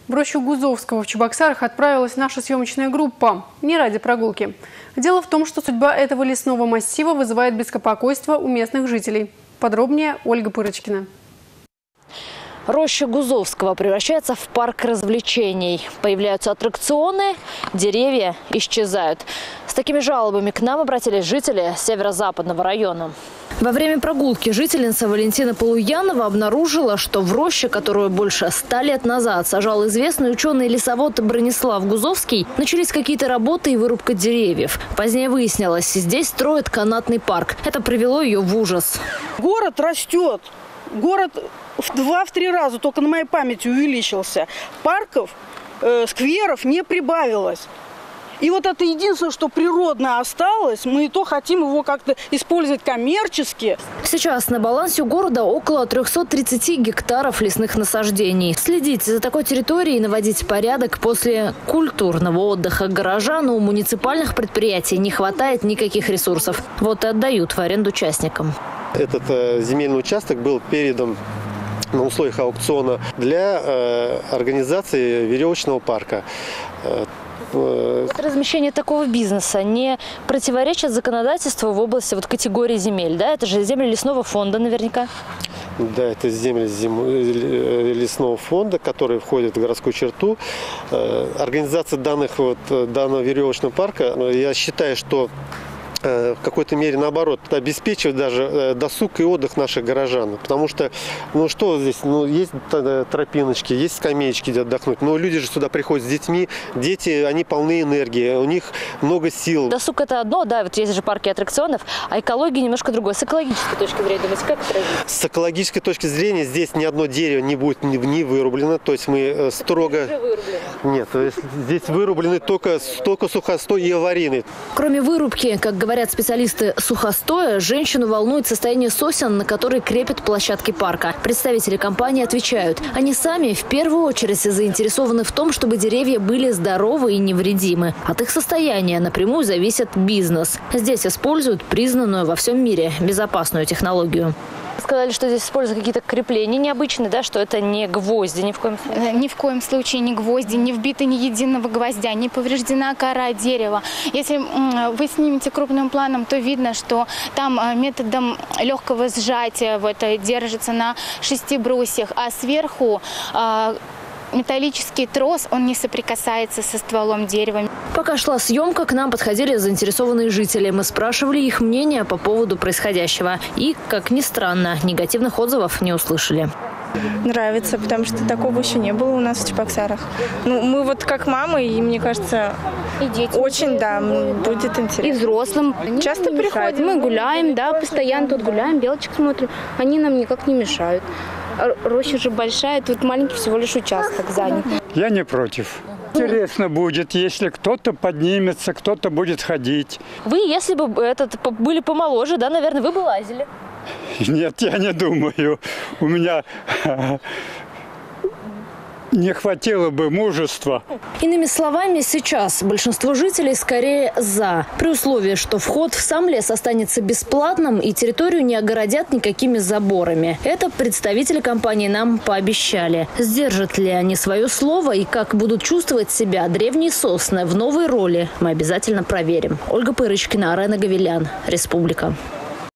В рощу Гузовского в Чебоксарах отправилась наша съемочная группа. Не ради прогулки. Дело в том, что судьба этого лесного массива вызывает беспокойство у местных жителей. Подробнее Ольга Пырочкина. Роща Гузовского превращается в парк развлечений. Появляются аттракционы, деревья исчезают. С такими жалобами к нам обратились жители северо-западного района. Во время прогулки жительница Валентина Полуянова обнаружила, что в роще, которую больше 100 лет назад сажал известный ученый-лесовод Бронислав Гузовский, начались какие-то работы и вырубка деревьев. Позднее выяснилось, здесь строят канатный парк. Это привело ее в ужас. Город растет. Город в 2-3 раза только на моей памяти увеличился. Парков, скверов не прибавилось. И вот это единственное, что природно осталось, мы и то хотим его как-то использовать коммерчески. Сейчас на балансе у города около 330 гектаров лесных насаждений. Следить за такой территорией и наводить порядок после культурного отдыха горожан у муниципальных предприятий не хватает никаких ресурсов. Вот и отдают в аренду частникам. Этот земельный участок был передан на условиях аукциона для организации веревочного парка. Размещение такого бизнеса не противоречит законодательству в области категории земель, да? Это же земли лесного фонда наверняка. Да, это земли лесного фонда, которые входят в городскую черту. Организация данного веревочного парка, я считаю, что в какой-то мере, наоборот, обеспечивает даже досуг и отдых наших горожан. Потому что, что здесь? Есть тропиночки, есть скамеечки, где отдохнуть. Но люди же сюда приходят с детьми. Дети, они полны энергии, у них много сил. Досуг – это одно, да, вот есть же парки аттракционов, а экология немножко другое. С экологической точки зрения, думаете, как это развить? С экологической точки зрения здесь ни одно дерево не будет не вырублено. То есть мы строго... Нет, здесь вырублены только сухостой и аварийный. Кроме вырубки, как говорят специалисты сухостоя, женщину волнует состояние сосен, на которые крепят площадки парка. Представители компании отвечают, они сами в первую очередь заинтересованы в том, чтобы деревья были здоровы и невредимы. От их состояния напрямую зависит бизнес. Здесь используют признанную во всем мире безопасную технологию. Сказали, что здесь используют какие-то крепления необычные, да, что это не гвозди ни в коем случае? Ни в коем случае не гвозди, не вбито ни единого гвоздя, не повреждена кора дерева. Если вы снимете крупным планом, то видно, что там методом легкого сжатия держится на 6 брусьях, а сверху металлический трос, он не соприкасается со стволом дерева. Пока шла съемка, к нам подходили заинтересованные жители. Мы спрашивали их мнение по поводу происходящего. И, как ни странно, негативных отзывов не услышали. Нравится, потому что такого еще не было у нас в Чебоксарах. Мы как мамы, и мне кажется, и дети очень, да, будет интересно. И взрослым. Часто приходим. Мы гуляем, да, постоянно тут гуляем, белочек смотрим. Они нам никак не мешают. Роща же большая, тут маленький всего лишь участок занят. Я не против. Интересно будет, если кто-то поднимется, кто-то будет ходить. Вы, если бы были помоложе, да, наверное, вы бы лазили? Нет, я не думаю. У меня не хватило бы мужества. Иными словами, сейчас большинство жителей скорее «за», при условии, что вход в сам лес останется бесплатным и территорию не огородят никакими заборами. Это представители компании нам пообещали. Сдержат ли они свое слово и как будут чувствовать себя древние сосны в новой роли, мы обязательно проверим. Ольга Пырочкина, Арена Гавилян, Республика.